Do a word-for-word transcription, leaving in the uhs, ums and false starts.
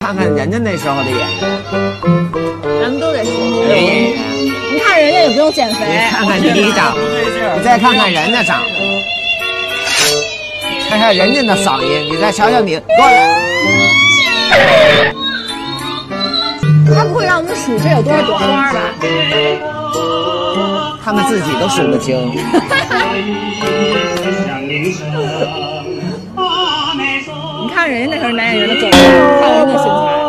看看人家那时候的演员， 咱们都得学有演员。 你看人家也不用减肥， 你看看你长，你再看看人家长，看看人家的嗓音，你再瞧瞧你过来。 他不会让我们数这有多少朵花吧？ 他们自己都数不清。 你看人家那时候男演员的走路，看人家身材。